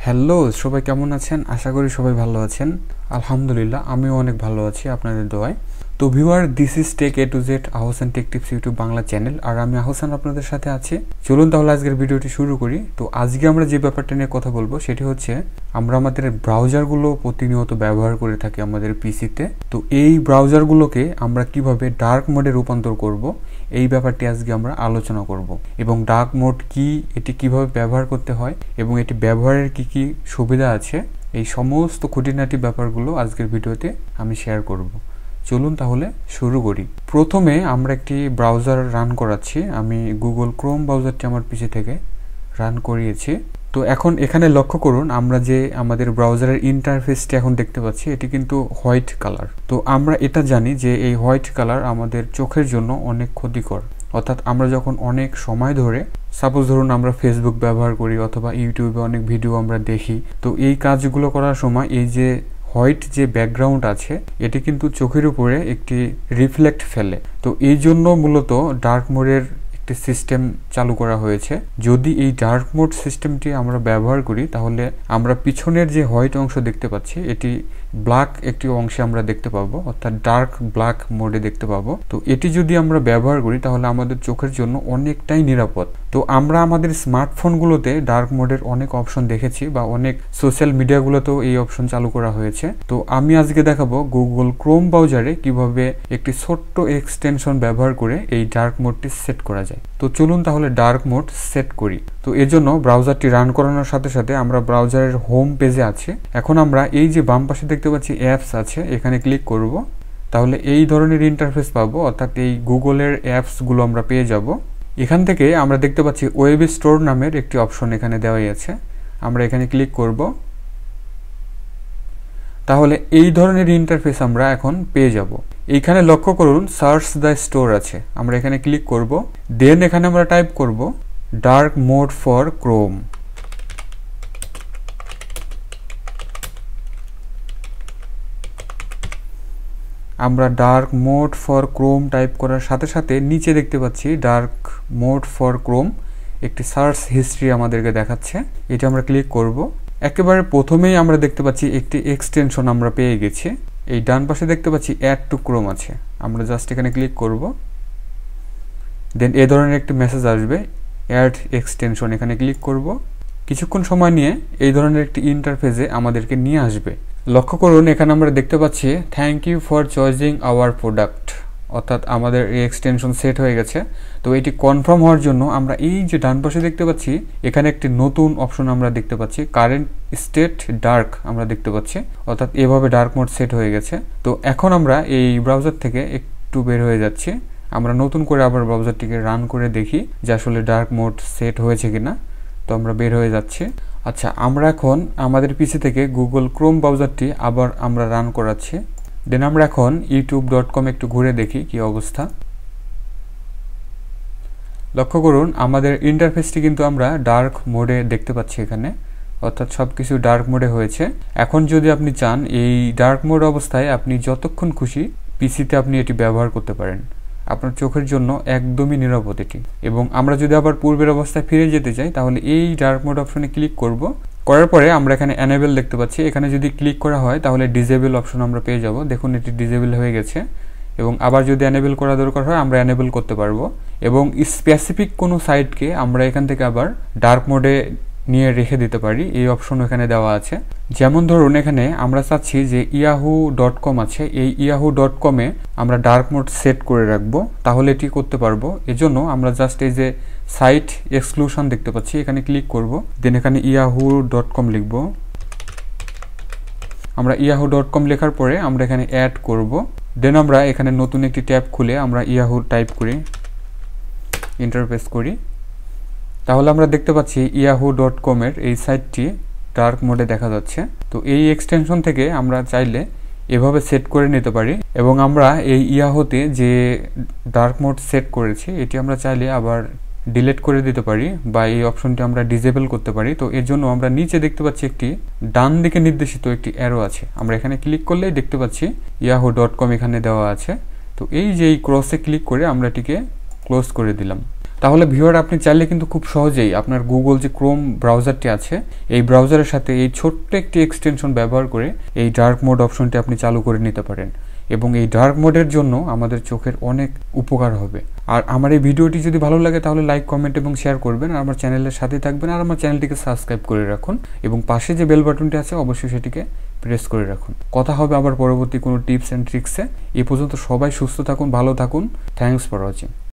Hello সবাই কেমন আছেন? আশা করি সবাই ভালো আছেন। আলহামদুলিল্লাহ আমিও অনেক ভালো আছি আপনাদের দোয়ায়। তো viewer, this is tech A to Z Ahsan tech tips YouTube Bangla channel, আর আমি আহসান আপনাদের সাথে আছি। চলুন তাহলে আজকের ভিডিওটি শুরু করি। তো আজকে আমরা যে ব্যাপারটা নিয়ে কথা বলবো সেটি হচ্ছে আমরা আমাদের ব্রাউজারগুলো প্রতিনিয়ত ব্যবহার করে থাকি আমাদের পিসিতে। তো এই ব্রাউজারগুলোকে আমরা কিভাবে ডার্ক মোডে রূপান্তর করব, এই ব্যাপারটি আজকে আমরা আলোচনা করব। এবং ডার্ক মোড কি, এটি কিভাবে ব্যবহার করতে হয় এবং এটি ব্যবহারের কি কি সুবিধা আছে, এই সমস্ত খুঁটিনাটি ব্যাপারগুলো আজকের ভিডিওতে আমি শেয়ার করব। চলুন তাহলে শুরু করি। প্রথমে আমরা একটি ব্রাউজার রান করাচ্ছি। আমি গুগল ক্রোম ব্রাউজারটি আমার পিসি থেকে রান করিয়েছি। তো এখন এখানে লক্ষ্য করুন, আমরা যে আমাদের ব্রাউজারের ইন্টারফেসটি এখন দেখতে পাচ্ছি এটি কিন্তু হোয়াইট কালার। তো আমরা এটা জানি যে এই হোয়াইট কালার আমাদের চোখের জন্য অনেক ক্ষতিকর। অর্থাৎ আমরা যখন অনেক সময় ধরে, সাপোজ ধরুন আমরা ফেসবুক ব্যবহার করি অথবা ইউটিউবে অনেক ভিডিও আমরা দেখি, তো এই কাজগুলো করার সময় এই যে হোয়াইট যে ব্যাকগ্রাউন্ড আছে এটি কিন্তু চোখের উপরে একটি রিফ্লেক্ট ফেলে। তো এই জন্য মূলত ডার্ক মোডের একটি সিস্টেম চালু করা হয়েছে। যদি এই ডার্ক মোড সিস্টেমটি আমরা ব্যবহার করি তাহলে আমরা পিছনের যে হোয়াইট অংশ দেখতে পাচ্ছি এটি ব্ল্যাক একটি অংশে আমরা দেখতে পাবো, অর্থাৎ ডার্ক ব্ল্যাক মোডে দেখতে পাবো। তো এটি যদি আমরা ব্যবহার করি তাহলে আমাদের চোখের জন্য অনেকটাই নিরাপদ। তো আমরা আমাদের স্মার্টফোনগুলোতে ডার্ক মোডের অনেক অপশন দেখেছি বা অনেক সোশ্যাল মিডিয়াগুলোতেও এই অপশন চালু করা হয়েছে। তো আমি আজকে দেখাবো গুগল ক্রোম ব্রাউজারে কিভাবে একটি ছোট্ট এক্সটেনশন ব্যবহার করে এই ডার্ক মোডটি সেট করা যায়। তো চলুন তাহলে ডার্ক মোড সেট করি। তো এর জন্য ব্রাউজারটি রান করানোর সাথে সাথে আমরা ব্রাউজারের হোম পেজে আছি। এখন আমরা এই যে বাম পাশে দেখতে পাচ্ছি অ্যাপস আছে, এখানে ক্লিক করব। তাহলে এই ধরনের ইন্টারফেস পাবো, অর্থাৎ এই গুগলের অ্যাপসগুলো আমরা পেয়ে যাব। এখান থেকে আমরা দেখতে পাচ্ছি ওয়েব স্টোর নামের একটি অপশন এখানে দেওয়াই আছে, আমরা এখানে ক্লিক করব। তাহলে এই ধরনের ইন্টারফেস আমরা এখন পেয়ে যাব। এইখানে লক্ষ্য করুন সার্চ দ্য স্টোর আছে, আমরা এখানে ক্লিক করব। দেন এখানে আমরা টাইপ করব ডার্ক মোড ফর ক্রোম। আমরা dark mode for Chrome type করার সাথে সাথে নিচে দেখতে পাচ্ছি ডার্ক মোড ফর ক্রোম একটি সার্চ হিস্ট্রি আমাদেরকে দেখাচ্ছে, এটা আমরা ক্লিক করব। একেবারে প্রথমেই আমরা দেখতে পাচ্ছি একটি এক্সটেনশন আমরা পেয়ে গেছি। এই ডান পাশে দেখতে পাচ্ছি অ্যাড টু ক্রোম আছে, আমরা জাস্ট এখানে ক্লিক করব। দেন এ ধরনের একটি মেসেজ আসবে, অ্যাড এক্সটেনশন, এখানে ক্লিক করব। কিছুক্ষণ সময় নিয়ে এই ধরনের একটি ইন্টারফেসে আমাদেরকে নিয়ে আসবে। লক্ষ্য করুন এখানে আমরা দেখতে পাচ্ছি thank you for choosing our product, অর্থাৎ আমাদের এই এক্সটেনশন সেট হয়ে গেছে। তো এটি কনফার্ম হওয়ার জন্য আমরা এই যে ডান পাশে দেখতে পাচ্ছি এখানে একটি নতুন অপশন আমরা দেখতে পাচ্ছি, কারেন্ট স্টেট ডার্ক আমরা দেখতে পাচ্ছি, অর্থাৎ এভাবে ডার্ক মোড সেট হয়ে গেছে। তো এখন আমরা এই ব্রাউজার থেকে একটু বের হয়ে যাচ্ছি, আমরা নতুন করে আবার ব্রাউজারটিকে রান করে দেখি যে আসলে ডার্ক মোড সেট হয়েছে কিনা। তো আমরা বের হয়ে যাচ্ছি। আচ্ছা, আমরা এখন আমাদের পিসি থেকে গুগল ক্রোম ব্রাউজারটি আবার আমরা রান করাচ্ছি। দেন আমরা এখন youtube.com একটু ঘুরে দেখি কি অবস্থা। লক্ষ্য করুন আমাদের ইন্টারফেসটি কিন্তু আমরা ডার্ক মোডে দেখতে পাচ্ছি এখানে, অর্থাৎ সব কিছু ডার্ক মোডে হয়েছে। এখন যদি আপনি চান এই ডার্ক মোড অবস্থায় আপনি যতক্ষণ খুশি পিসিতে আপনি এটি ব্যবহার করতে পারেন, আপনার চোখের জন্য একদমই নিরাপদ এটি। এবং আমরা যদি আবার পূর্বের অবস্থায় ফিরে যেতে চাই তাহলে এই ডার্ক মোড অপশনে ক্লিক করব। করার পরে আমরা এখানে এনেবল দেখতে পাচ্ছি, এখানে যদি ক্লিক করা হয় তাহলে ডিসেবল অপশন আমরা পেয়ে যাব। দেখুন এটি ডিসেবল হয়ে গেছে, এবং আবার যদি এনেবল করা দরকার হয় আমরা এনেবল করতে পারবো। এবং স্পেসিফিক কোনো সাইটকে আমরা এখান থেকে আবার ডার্ক মোডে নিয়ে রেখে দিতে পারি, এই অপশন এখানে দেওয়া আছে। যেমন ধরুন এখানে আমরা চাচ্ছি যে yahoo.com আছে, এই yahoo.com-এ আমরা ডার্ক মোড সেট করে রাখবো, তাহলে এটি করতে পারবো। এজন্য আমরা জাস্ট এই যে সাইট এক্সক্লুশন দেখতে পাচ্ছি এখানে ক্লিক করব। দেন এখানে yahoo.com লিখব। আমরা yahoo.com লেখার পরে আমরা এখানে অ্যাড করব। দেন আমরা এখানে নতুন একটি ট্যাব খুলে আমরা ইয়াহু টাইপ করি, ইন্টারফেস করি। তাহলে আমরা দেখতে পাচ্ছি yahoo.com এর এই সাইটটি ডার্ক মোডে দেখা যাচ্ছে। তো এই এক্সটেনশন থেকে আমরা চাইলে এভাবে সেট করে নিতে পারি, এবং আমরা এই ইয়াহুতে যে ডার্ক মোড সেট করেছি এটি আমরা চাইলে আবার ডিলিট করে দিতে পারি বা এই অপশনটি আমরা ডিসেবল করতে পারি। তো এর জন্য আমরা নিচে দেখতে পাচ্ছি একটি ডান দিকে নির্দেশিত একটি অ্যারো আছে, আমরা এখানে ক্লিক করলেই দেখতে পাচ্ছি yahoo.com এখানে দেওয়া আছে। তো এই যে এই ক্রসে ক্লিক করে আমরা এটিকে ক্লোজ করে দিলাম। তাহলে ভিউয়ার আপনি চাইলে কিন্তু খুব সহজেই আপনার গুগল যে ক্রোম ব্রাউজারটি আছে এই ব্রাউজারের সাথে এই ছোট্ট একটি এক্সটেনশন ব্যবহার করে এই ডার্ক মোড অপশনটি আপনি চালু করে নিতে পারেন এবং এই ডার্ক মোডের জন্য আমাদের চোখের অনেক উপকার হবে। আর আমার এই ভিডিওটি যদি ভালো লাগে তাহলে লাইক, কমেন্ট এবং শেয়ার করবেন, আর আমার চ্যানেলের সাথে থাকবেন, আর আমার চ্যানেলটিকে সাবস্ক্রাইব করে রাখুন এবং পাশে যে বেল বাটনটি আছে অবশ্যই সেটিকে প্রেস করে রাখুন। কথা হবে আবার পরবর্তী কোনো টিপস অ্যান্ড ট্রিক্সে। এ পর্যন্ত সবাই সুস্থ থাকুন, ভালো থাকুন। Thanks for watching.